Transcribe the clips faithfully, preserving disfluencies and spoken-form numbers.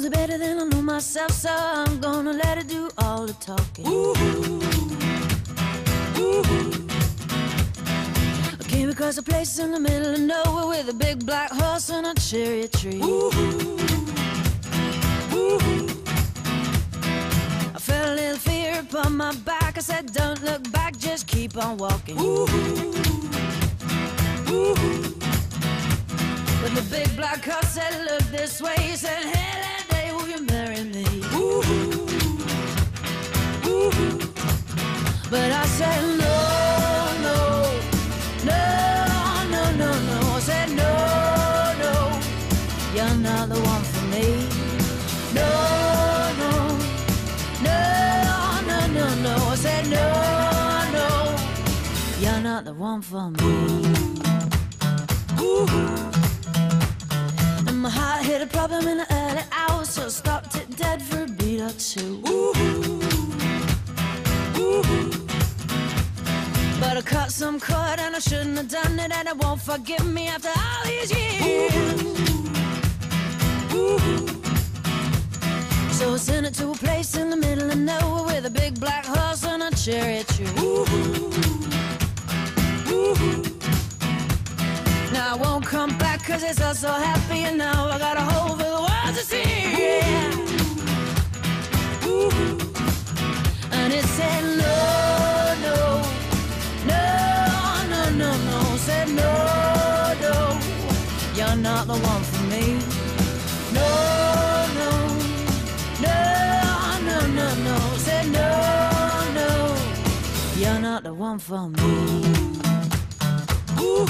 knows it better than I know myself, so I'm gonna let her do all the talking. Ooh. Ooh. I came across a place in the middle of nowhere with a big black horse and a cherry tree. Ooh. Ooh. I felt a little fear upon my back. I said, don't look back, just keep on walking. Ooh. Ooh. When the big black horse said, look this way, he said, hey, that day, will you marry me? Ooh. Ooh. But I said, no, no, no, no, no, no. I said, no, no, you're not the one for me. No, no, no, no, no, no. I said, no, no, you're not the one for me. Ooh. My heart hit a problem in the early hours, so I stopped it dead for a beat or two. Ooh. Ooh. But I cut some cord and I shouldn't have done it, and it won't forgive me after all these years. Ooh. Ooh. So I sent it to a place in the middle of nowhere with a big black horse and a cherry tree. Ooh. Ooh. Now I won't come back cause it's all so happy, and now I got a hole for the world to see. Yeah. Ooh. And it said no, no, no, no, no, no. Said no, no, you're not the one for me. No, no, no, no, no, no. Said no, no, you're not the one for me. Ooh.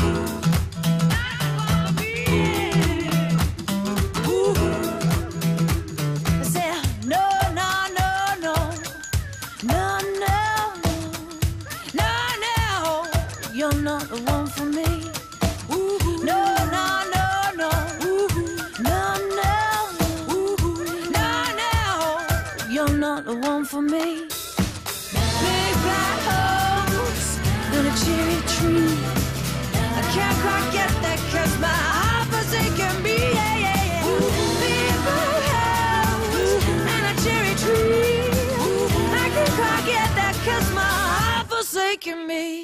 You're not the one for me. Ooh. No, no, no, no. Ooh. No, no. Ooh. No, no. You're not the one for me. Big black horse and a cherry tree. I can't quite get that cause my heart forsaken me. Yeah, yeah, yeah. Big black horse and a cherry tree. I can't quite get that cause my heart forsaken me.